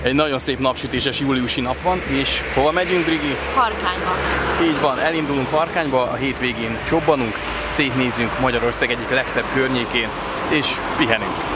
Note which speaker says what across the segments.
Speaker 1: Egy nagyon szép napsütéses júliusi nap van, és hova megyünk, Brigi?
Speaker 2: Harkányba.
Speaker 1: Így van, elindulunk Harkányba, a hétvégén csobbanunk, szétnézünk Magyarország egyik legszebb környékén, és pihenünk.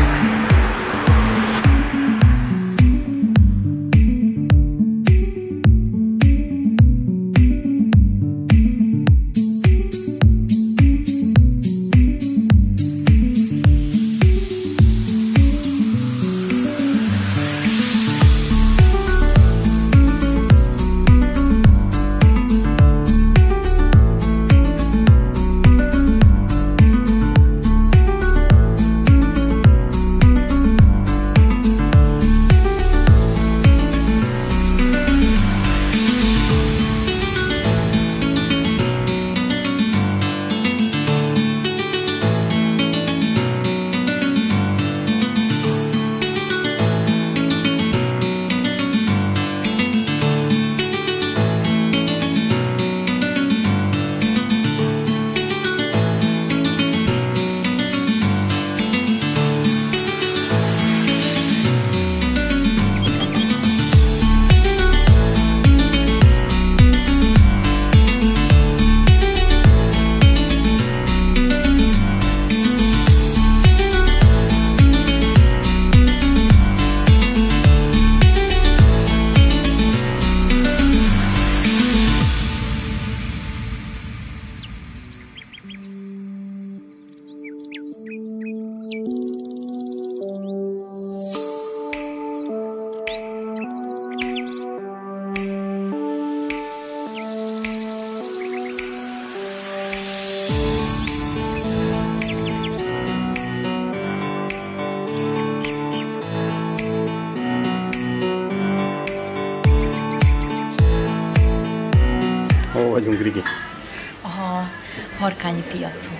Speaker 1: Hol vagyunk, Grigi?
Speaker 2: A harkányi piacon.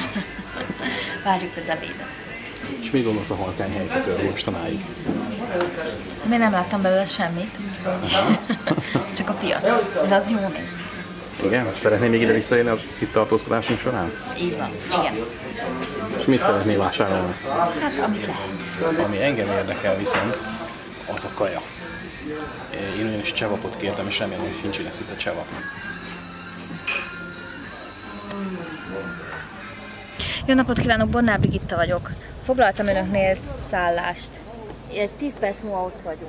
Speaker 2: Várjuk az ebédet.
Speaker 1: És mit gondolsz a Harkány helyzetről mostanáig?
Speaker 2: Még nem láttam belőle semmit. Csak a piac. De az jó néz.
Speaker 1: Igen? Szeretnél még ide visszajönni az itt tartózkodásunk során?
Speaker 2: Így van, igen.
Speaker 1: És mit szeretnél vásárolni?
Speaker 2: Hát amit lehet.
Speaker 1: Ami engem érdekel viszont, az a kaja. Én ugyanis csevapot kértem, és remélem, hogy Fincsi lesz itt a csevap.
Speaker 2: Jó napot kívánok, Bonnár Brigitta vagyok. Foglaltam önöknél szállást. 10 perc múlva ott vagyunk.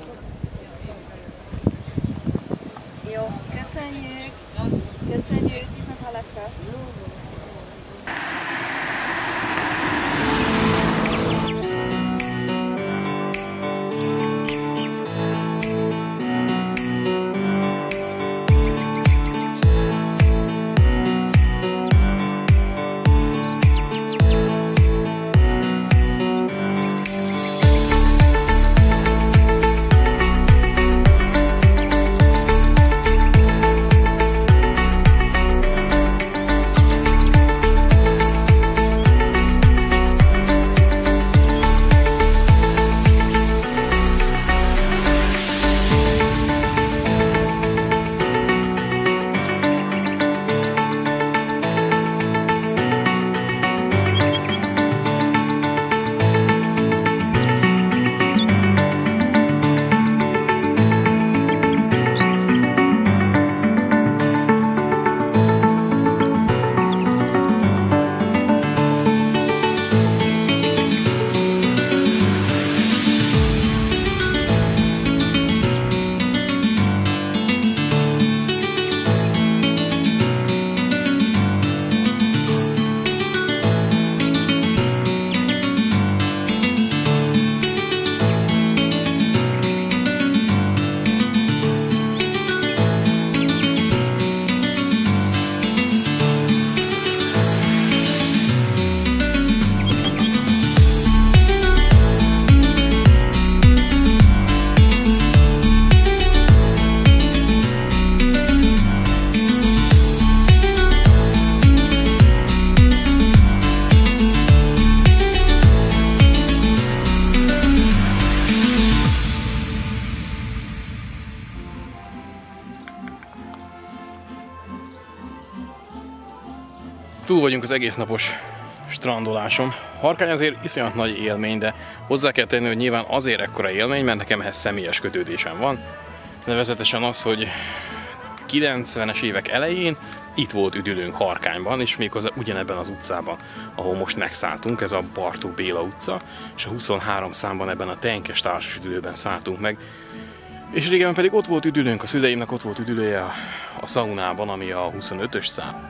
Speaker 2: Jó, köszönjük! Köszönjük, viszonthallásra!
Speaker 1: Túl vagyunk az egész napos strandolásom. Harkány azért iszonyat nagy élmény, de hozzá kell tenni, hogy nyilván azért ekkora élmény, mert nekem ehhez személyes kötődésem van. Nevezetesen az, hogy 90-es évek elején itt volt üdülőnk Harkányban, és méghozzá ugyanebben az utcában, ahol most megszálltunk, ez a Bartók Béla utca, és a 23 számban ebben a tenkes társas üdülőben szálltunk meg. És régen pedig ott volt üdülőnk, a szüleimnek ott volt üdülője a szaunában, ami a 25-ös szám.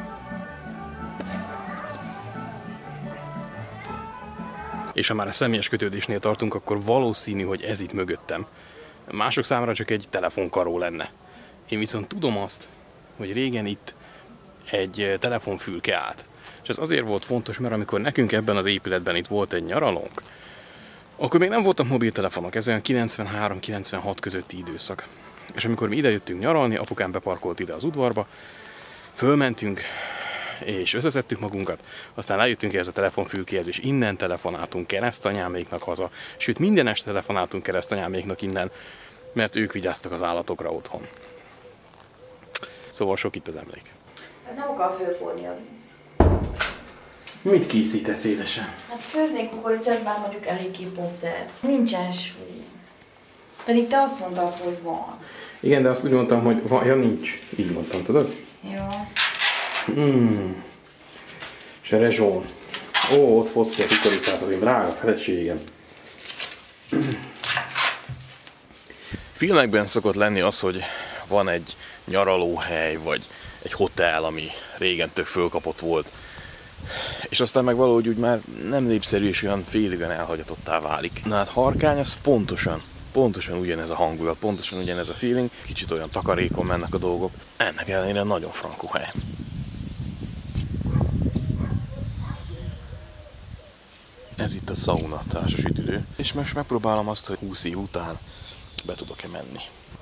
Speaker 1: És ha már a személyes kötődésnél tartunk, akkor valószínű, hogy ez itt mögöttem. Mások számára csak egy telefonkaró lenne. Én viszont tudom azt, hogy régen itt egy telefonfülke állt. És ez azért volt fontos, mert amikor nekünk ebben az épületben itt volt egy nyaralónk, akkor még nem voltak mobiltelefonok, ez olyan 93-96 közötti időszak. És amikor mi ide jöttünk nyaralni, apukám beparkolt ide az udvarba, fölmentünk, és összeszedtük magunkat, aztán eljöttünk ehhez a telefonfülkéhez, és innen telefonáltunk keresztanyáméknak haza, sőt minden este telefonáltunk keresztanyáméknak innen, mert ők vigyáztak az állatokra otthon. Szóval sok itt az emlék.
Speaker 2: Nem akar fölforni a víz.
Speaker 1: Mit készítesz, édesem?
Speaker 2: Hát főznék kukoricát, bár mondjuk eléggé pop, de nincsen só. Pedig te azt mondtad, hogy van.
Speaker 1: Igen, de azt úgy mondtam, hogy van, ja nincs. Így mondtam, tudod?
Speaker 2: Jó.
Speaker 1: És a rezsón. Ó, ott fogsz ki a kukoricát, az én drága feleségem. Filmekben szokott lenni az, hogy van egy nyaralóhely, vagy egy hotel, ami régen tök fölkapott volt. És aztán meg valahogy úgy már nem népszerű és olyan félig olyan elhagyatottá válik. Na hát Harkány az pontosan ugyanez a hangulat, pontosan ugyanez a feeling. Kicsit olyan takarékon mennek a dolgok. Ennek ellenére nagyon frankó hely. Ez itt a szauna társas üdülő. És most megpróbálom azt, hogy 20 év után be tudok-e menni.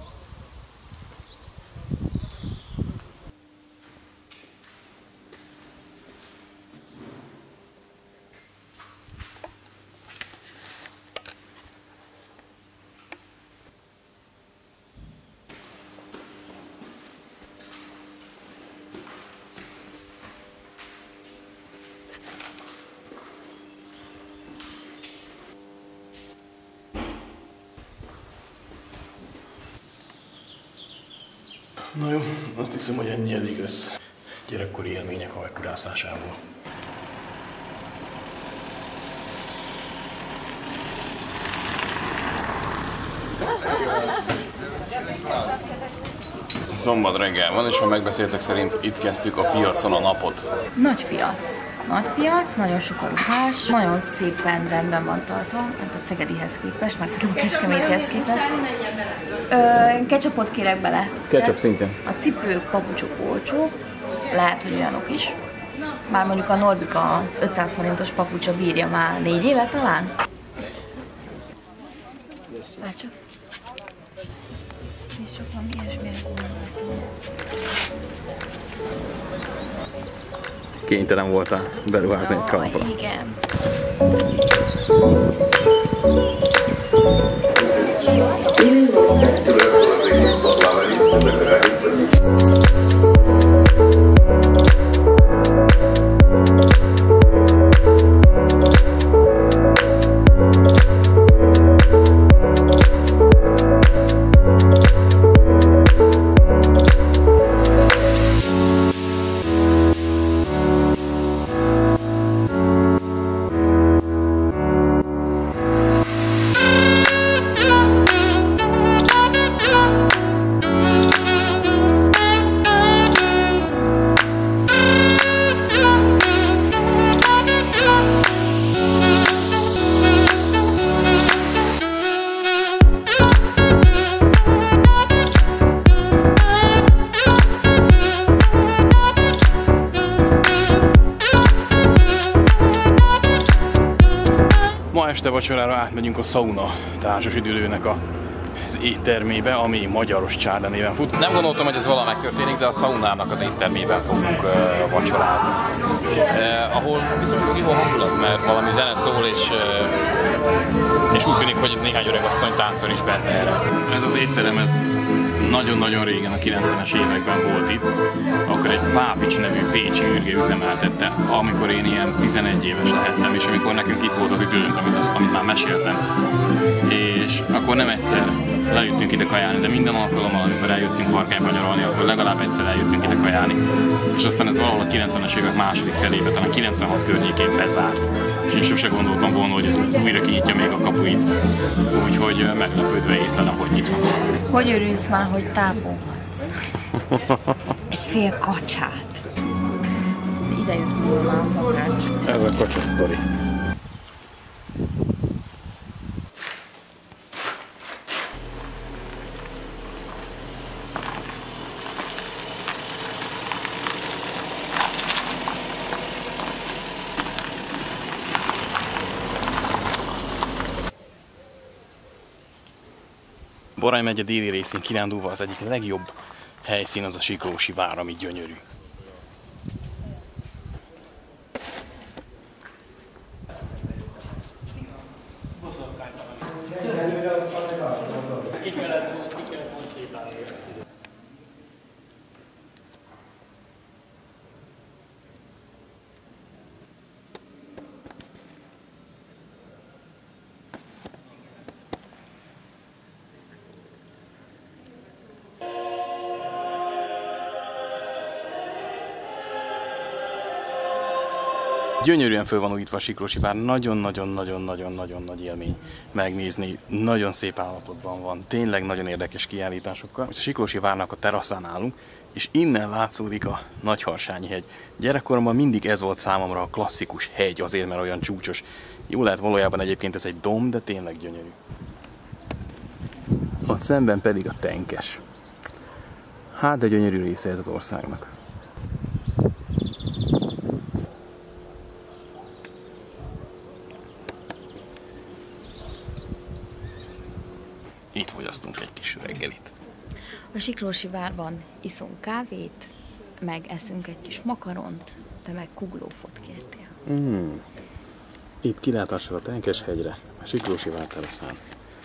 Speaker 1: Na jó, azt hiszem, hogy ennyi elég lesz gyerekkori élmények hajkurászásából. Szombat reggel van, és ha megbeszéltek szerint itt kezdtük a piacon a napot.
Speaker 2: Nagy piac. Nagy piac, nagyon sok a ruhás, nagyon szépen rendben van tartva, mert a Szegedihez képest, már szerintem a Kecskemétihez képest. Ketchupot kérek bele.
Speaker 1: Ketchup szintén.
Speaker 2: A cipők, papucsok olcsó, lehet, hogy olyanok is. Már mondjuk a Norbika 500 forintos papucsa bírja már 4 éve talán. Bárcsak. És csak valami ilyesmire gondoltam.
Speaker 1: Kénytelen voltál beruházni egy kalapra.
Speaker 2: Igen.
Speaker 1: Ma este vacsorára átmegyünk a szauna társas üdülőnek az éttermébe, ami Magyaros Csárda néven fut. Nem gondoltam, hogy ez valaha megtörténik, de a szaunának az éttermében fogunk vacsorázni. Ahol viszonylag jó hangulat, mert valami zene szól, és úgy tűnik, hogy néhány öregasszony táncol is benne erre. Ez az étterem, ez nagyon-nagyon régen, a 90-es években volt itt, akkor egy Pápics nevű pécsi ürge üzemeltette, amikor én ilyen 11 éves lehettem, és amikor nekünk itt volt az időnk, amit már meséltem. És akkor nem egyszer lejöttünk ide kajálni, de minden alkalommal, amikor eljöttünk Harkányba nyaralni, akkor legalább egyszer eljöttünk ide kajálni. És aztán ez valahol a 90-es évek második felébe, talán 96 környékén bezárt. És én sose gondoltam volna, hogy ez újra kinyitja még a kapuit. Úgyhogy meglepődve észlelem, hogy nyitva.
Speaker 2: Hogy örülsz már, hogy tápolhatsz? Egy fél kacsát. Ide jött volna a szakács.
Speaker 1: Ez a kacsa sztori. Borány megye déli részén kirándulva az egyik legjobb helyszín az a Siklósi vár, ami gyönyörű. Gyönyörűen föl van újítva a Siklósi vár, nagyon-nagyon-nagyon-nagyon-nagyon nagy élmény megnézni, nagyon szép állapotban van, tényleg nagyon érdekes kiállításokkal. Most a Siklósi várnak a teraszán állunk, és innen látszódik a Nagyharsányi hegy. Gyerekkoromban mindig ez volt számomra a klasszikus hegy, azért mert olyan csúcsos. Jó lehet, valójában egyébként ez egy domb, de tényleg gyönyörű. Ott szemben pedig a Tenkes. Hát de gyönyörű része ez az országnak. Itt fogyasztunk egy kis reggelit.
Speaker 2: A Siklósi várban iszunk kávét, meg eszünk egy kis makaront, te meg kuglófot kértél.
Speaker 1: Itt kilátással a Tenkes hegyre, a Siklósi vár teraszán.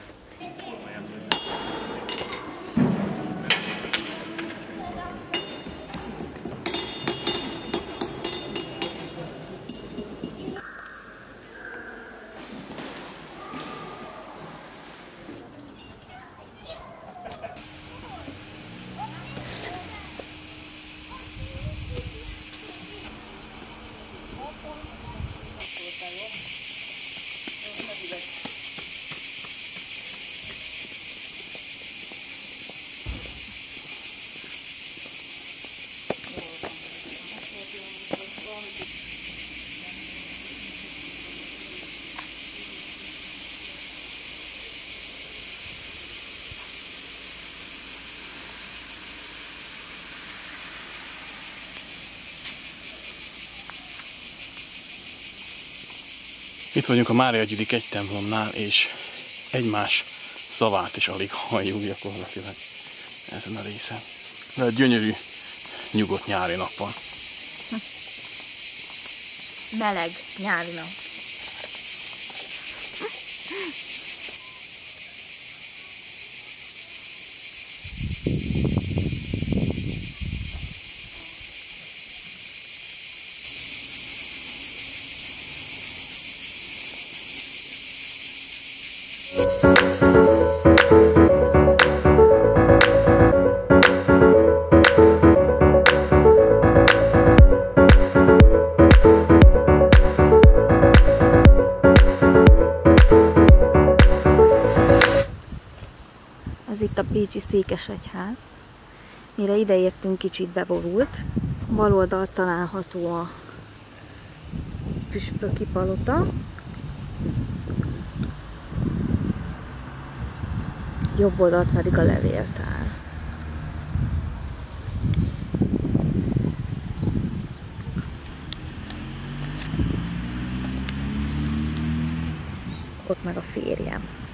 Speaker 1: Itt vagyunk a Mária Gyülik egy templomnál, és egymás szavát is alig halljuk gyakorlatilag ezen a részen. De gyönyörű, nyugodt nyári nap van.
Speaker 2: Meleg nyári nap. Ez itt a pécsi székesegyház. Mire ideértünk, kicsit beborult. Bal oldalt található a püspöki palota. Jobb oldalt pedig a levéltár. Ott meg a férjem.